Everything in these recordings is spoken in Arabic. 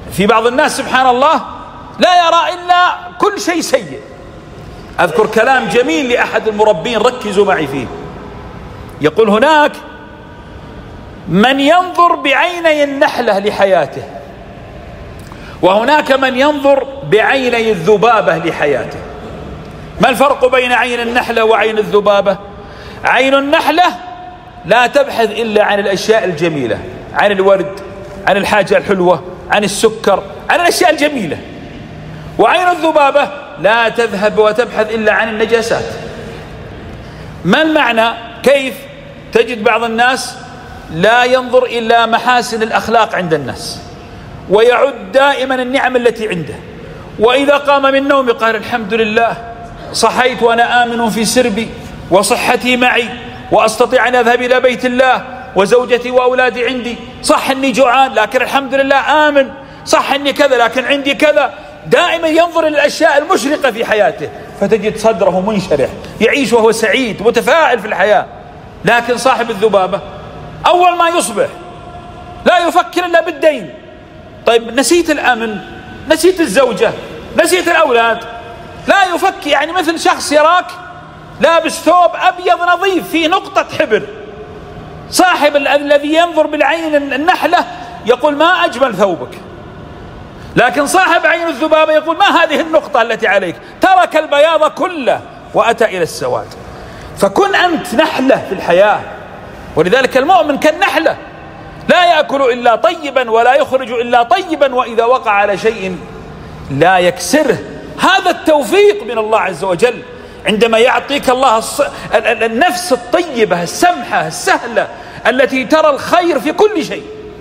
في بعض الناس سبحان الله لا يرى إلا كل شيء سيء. أذكر كلام جميل لأحد المربين ركزوا معي فيه، يقول هناك من ينظر بعيني النحلة لحياته، وهناك من ينظر بعيني الذبابة لحياته. ما الفرق بين عين النحلة وعين الذبابة؟ عين النحلة لا تبحث إلا عن الأشياء الجميلة، عن الورد، عن الحاجة الحلوة، عن السكر، عن الأشياء الجميلة. وعين الذبابة لا تذهب وتبحث إلا عن النجاسات. ما المعنى؟ كيف تجد بعض الناس لا ينظر إلا محاسن الأخلاق عند الناس، ويعد دائما النعم التي عنده، وإذا قام من نومه قال الحمد لله صحيت وأنا آمن في سربي وصحتي معي وأستطيع أن أذهب إلى بيت الله وزوجتي وأولادي عندي، صح أني جوعان لكن الحمد لله آمن، صح أني كذا لكن عندي كذا. دائما ينظر إلى الأشياء المشرقة في حياته، فتجد صدره منشرح، يعيش وهو سعيد متفائل في الحياة. لكن صاحب الذبابة أول ما يصبح لا يفكر إلا بالدين. طيب نسيت الأمن، نسيت الزوجة، نسيت الأولاد، لا يفكر. يعني مثل شخص يراك لابس ثوب أبيض نظيف فيه نقطة حبر. صاحب الذي ينظر بالعين النحلة يقول ما أجمل ثوبك، لكن صاحب عين الذبابة يقول ما هذه النقطة التي عليك، ترك البياض كله وأتى إلى السواد. فكن أنت نحلة في الحياة. ولذلك المؤمن كالنحلة لا يأكل إلا طيبا ولا يخرج إلا طيبا، وإذا وقع على شيء لا يكسره. هذا التوفيق من الله عز وجل، عندما يعطيك الله النفس الطيبة السمحة السهلة التي ترى الخير في كل شيء.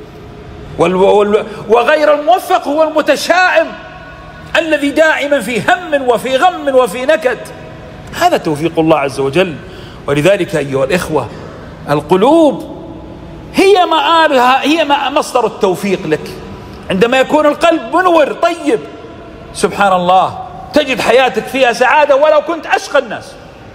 وغير الموفق هو المتشائم الذي دائما في هم وفي غم وفي نكد. هذا توفيق الله عز وجل. ولذلك أيها الإخوة القلوب هي مآلها، هي مصدر التوفيق لك. عندما يكون القلب منور طيب سبحان الله تجد حياتك فيها سعادة ولو كنت أشقى الناس.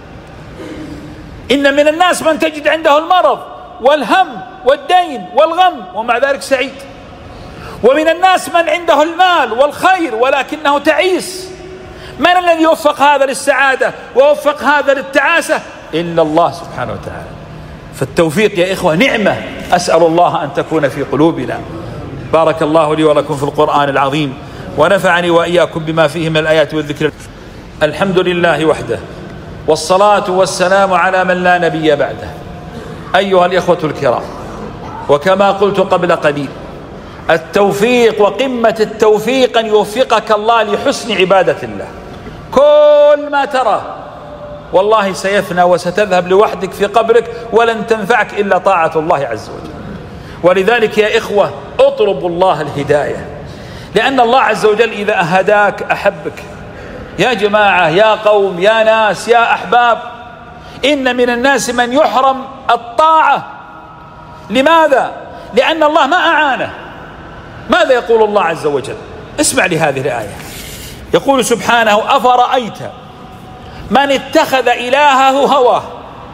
إن من الناس من تجد عنده المرض والهم والدين والغم ومع ذلك سعيد، ومن الناس من عنده المال والخير ولكنه تعيس. من الذي يوفق هذا للسعادة ووفق هذا للتعاسة؟ إلا الله سبحانه وتعالى. فالتوفيق يا إخوة نعمة، أسأل الله أن تكون في قلوبنا. بارك الله لي ولكم في القرآن العظيم، ونفعني وإياكم بما فيه من الآيات والذكر. الحمد لله وحده، والصلاة والسلام على من لا نبي بعده. أيها الإخوة الكرام، وكما قلت قبل قليل، التوفيق وقمة التوفيق أن يوفقك الله لحسن عبادة الله. كل ما ترى والله سيفنى وستذهب لوحدك في قبرك ولن تنفعك إلا طاعة الله عز وجل. ولذلك يا إخوة اطلبوا الله الهداية، لأن الله عز وجل إذا أهداك أحبك. يا جماعة، يا قوم، يا ناس، يا أحباب، إن من الناس من يحرم الطاعة. لماذا؟ لأن الله ما أعانه. ماذا يقول الله عز وجل؟ اسمع لهذه الآية، يقول سبحانه: أفرأيت من اتخذ إلهه هواه.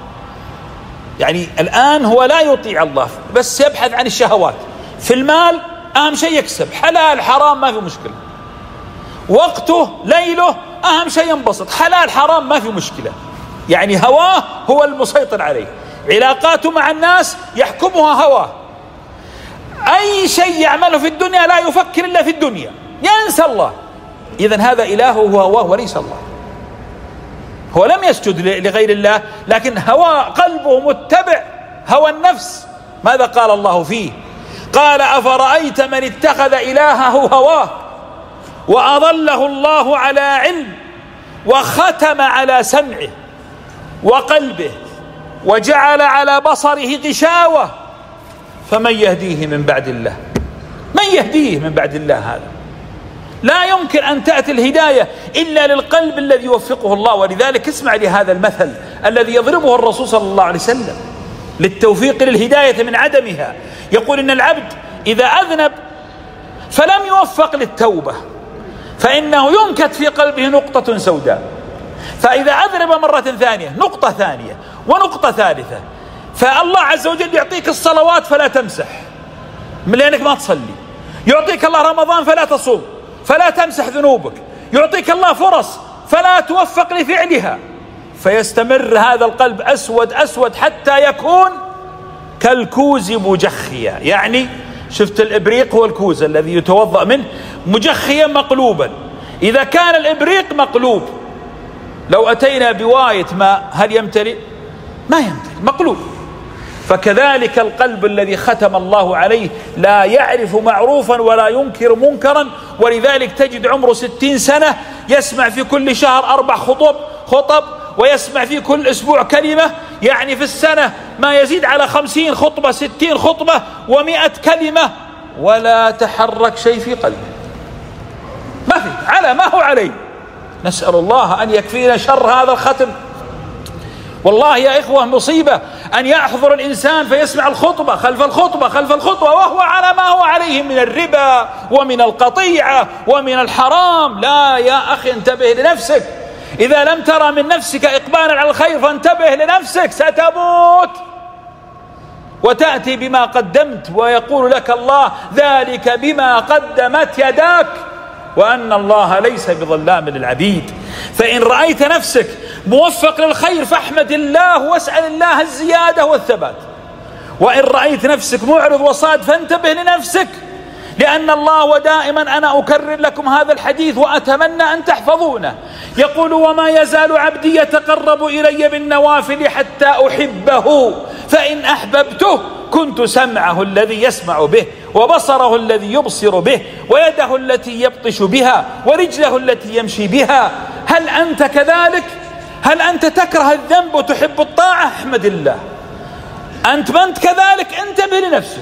يعني الآن هو لا يطيع الله بس يبحث عن الشهوات. في المال أهم شيء يكسب، حلال حرام ما في مشكلة. وقته ليله أهم شيء ينبسط، حلال حرام ما في مشكلة. يعني هواه هو المسيطر عليه. علاقاته مع الناس يحكمها هواه. أي شيء يعمله في الدنيا لا يفكر إلا في الدنيا، ينسى الله. إذن هذا إلهه هو هواه وليس الله. هو لم يسجد لغير الله، لكن هوى قلبه متبع هوى النفس. ماذا قال الله فيه؟ قال: أفرأيت من اتخذ إلهه هواه وأضله الله على علم وختم على سمعه وقلبه وجعل على بصره غشاوة فمن يهديه من بعد الله؟ من يهديه من بعد الله؟ هذا لا يمكن أن تأتي الهداية إلا للقلب الذي يوفقه الله. ولذلك اسمع لهذا المثل الذي يضربه الرسول صلى الله عليه وسلم للتوفيق للهداية من عدمها. يقول: إن العبد إذا أذنب فلم يوفق للتوبة فإنه ينكت في قلبه نقطة سوداء، فإذا أذنب مرة ثانية نقطة ثانية ونقطة ثالثة، فالله عز وجل يعطيك الصلوات فلا تمسح لأنك ما تصلي، يعطيك الله رمضان فلا تصوم، فلا تمسح ذنوبك، يعطيك الله فرص فلا توفق لفعلها، فيستمر هذا القلب أسود أسود حتى يكون كالكوز مجخيا. يعني شفت الإبريق هو الكوز الذي يتوضأ منه، مجخيا مقلوبا. إذا كان الإبريق مقلوب لو أتينا بواية ماء هل يمتلئ؟ ما يمتلئ، مقلوب. فكذلك القلب الذي ختم الله عليه لا يعرف معروفا ولا ينكر منكرا، ولذلك تجد عمره 60 سنة يسمع في كل شهر 4 خطب، ويسمع في كل أسبوع كلمة، يعني في السنة ما يزيد على 50 خطبة 60 خطبة و100 كلمة، ولا تحرك شيء في قلبه، ما في، على ما هو عليه. نسأل الله أن يكفينا شر هذا الختم. والله يا إخوة مصيبة أن يحضر الإنسان فيسمع الخطبة خلف الخطبة خلف الخطبة وهو على ما هو عليه من الربا ومن القطيعة ومن الحرام. لا يا أخي، انتبه لنفسك. إذا لم ترى من نفسك إقبالا على الخير فانتبه لنفسك، ستموت وتأتي بما قدمت، ويقول لك الله ذلك بما قدمت يداك، وأن الله ليس بظلام للعبيد. فإن رأيت نفسك موفق للخير فاحمد الله واسأل الله الزيادة والثبات، وإن رأيت نفسك معرض وصاد فانتبه لنفسك، لأن الله، ودائما أنا أكرر لكم هذا الحديث وأتمنى أن تحفظونه، يقول وما يزال عبدي يتقرب إلي بالنوافل حتى أحبه، فإن أحببته كنت سمعه الذي يسمع به، وبصره الذي يبصر به، ويده التي يبطش بها، ورجله التي يمشي بها. هل أنت كذلك؟ هل أنت تكره الذنب وتحب الطاعة؟ احمد الله. أنت ما أنت كذلك، انتبه لنفسك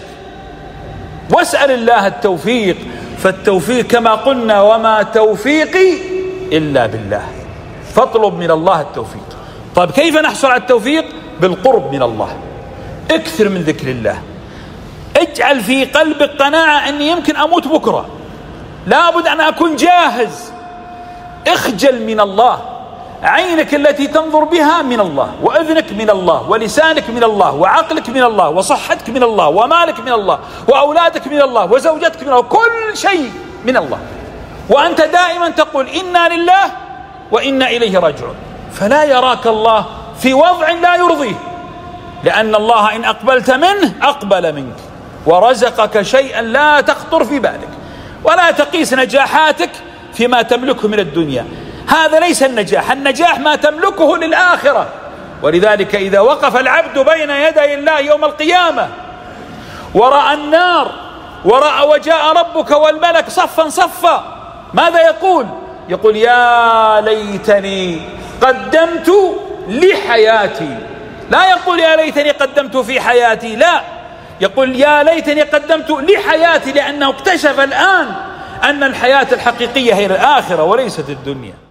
واسأل الله التوفيق، فالتوفيق كما قلنا وما توفيقي إلا بالله، فاطلب من الله التوفيق. طيب كيف نحصل على التوفيق؟ بالقرب من الله، اكثر من ذكر الله، اجعل في قلبك قناعة أني يمكن أموت بكرة، لابد أن أكون جاهز. اخجل من الله، عينك التي تنظر بها من الله، وأذنك من الله، ولسانك من الله، وعقلك من الله، وصحتك من الله، ومالك من الله، وأولادك من الله، وزوجتك من الله، كل شيء من الله، وأنت دائما تقول إنا لله وإنا إليه راجعون. فلا يراك الله في وضع لا يرضيه، لأن الله إن أقبلت منه أقبل منك ورزقك شيئا لا تخطر في بالك. ولا تقيس نجاحاتك فيما تملكه من الدنيا، هذا ليس النجاح، النجاح ما تملكه للآخرة. ولذلك إذا وقف العبد بين يدي الله يوم القيامة ورأى النار وجاء ربك والملك صفا صفا، ماذا يقول؟ يقول يا ليتني قدمت لحياتي. لا يقول يا ليتني قدمت في حياتي، لا، يقول يا ليتني قدمت لحياتي، لأنه اكتشف الآن أن الحياة الحقيقية هي الآخرة وليست الدنيا.